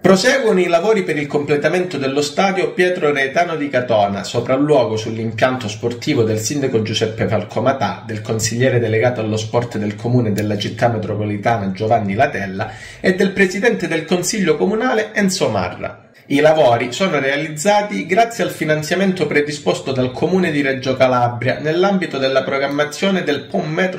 Proseguono i lavori per il completamento dello stadio Pietro Reitano di Catona, sopralluogo sull'impianto sportivo del sindaco Giuseppe Falcomatà, del consigliere delegato allo sport del comune della città metropolitana Giovanni Latella e del presidente del consiglio comunale Enzo Marra. I lavori sono realizzati grazie al finanziamento predisposto dal comune di Reggio Calabria nell'ambito della programmazione del PON Metro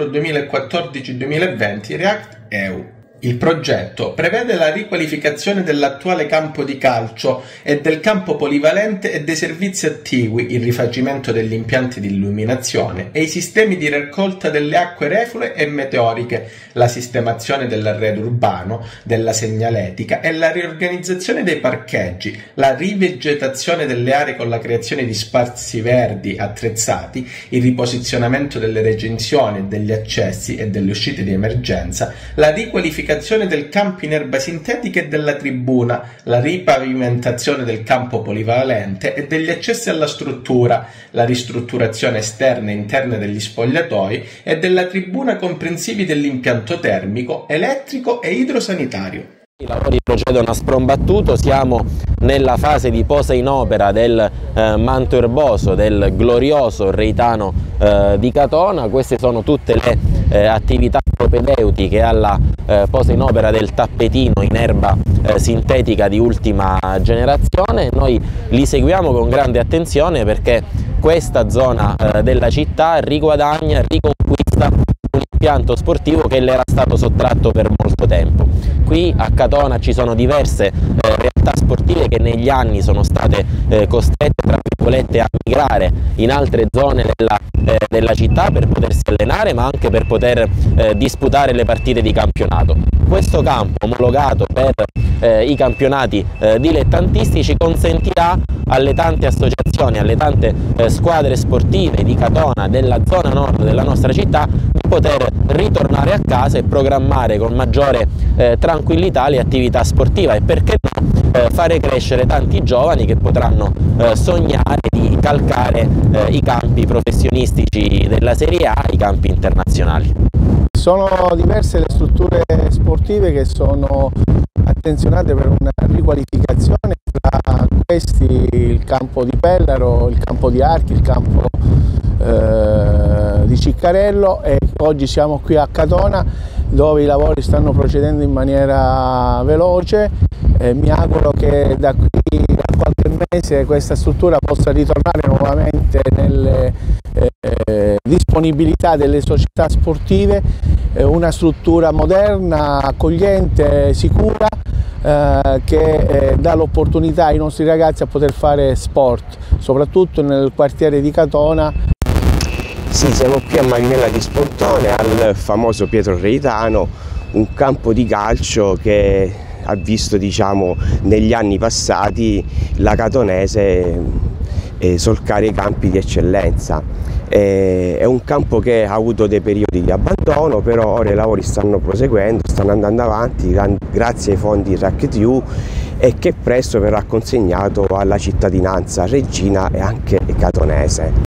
2014-2020 React-EU. Il progetto prevede la riqualificazione dell'attuale campo di calcio e del campo polivalente e dei servizi attigui, il rifacimento degli impianti di illuminazione e i sistemi di raccolta delle acque reflue e meteoriche, la sistemazione dell'arredo urbano, della segnaletica e la riorganizzazione dei parcheggi, la rivegetazione delle aree con la creazione di spazi verdi attrezzati, il riposizionamento delle recinzioni e degli accessi e delle uscite di emergenza, la riqualificazione del campo in erba sintetica e della tribuna, la ripavimentazione del campo polivalente e degli accessi alla struttura, la ristrutturazione esterna e interna degli spogliatoi e della tribuna comprensivi dell'impianto termico, elettrico e idrosanitario. I lavori procedono a sprombattuto, siamo nella fase di posa in opera del manto erboso del glorioso Reitano di Catona. Queste sono tutte le attività propedeutiche alla posa in opera del tappetino in erba sintetica di ultima generazione. Noi li seguiamo con grande attenzione perché questa zona della città riguadagna, riconquista un impianto sportivo che le era stato sottratto per molto tempo. Qui a Catona ci sono diverse realtà sportive che negli anni sono state costrette, tra virgolette, a migrare in altre zone della città per potersi allenare, ma anche per poter disputare le partite di campionato. Questo campo, omologato per i campionati dilettantistici, consentirà alle tante associazioni, alle tante squadre sportive di Catona, della zona nord della nostra città, di poter ritornare a casa e programmare con maggiore tranquillità le attività sportive e, perché no, fare crescere tanti giovani che potranno sognare di calcare i campi professionistici della Serie A, i campi internazionali. Sono diverse le strutture sportive che sono attenzionate per una riqualificazione, tra questi il campo di Pellaro, il campo di Archi, il campo di Ciccarello, e oggi siamo qui a Catona dove i lavori stanno procedendo in maniera veloce. Mi auguro che da qui a qualche mese questa struttura possa ritornare nuovamente nelle disponibilità delle società sportive, una struttura moderna, accogliente, sicura, che dà l'opportunità ai nostri ragazzi a poter fare sport, soprattutto nel quartiere di Catona. Sì, siamo qui a Marinella di Spontone, al famoso Pietro Reitano, un campo di calcio che ha visto, diciamo, negli anni passati la catonese solcare i campi di eccellenza. È un campo che ha avuto dei periodi di abbandono, però ora i lavori stanno proseguendo, stanno andando avanti grazie ai fondi React-EU, e che presto verrà consegnato alla cittadinanza reggina e anche catonese.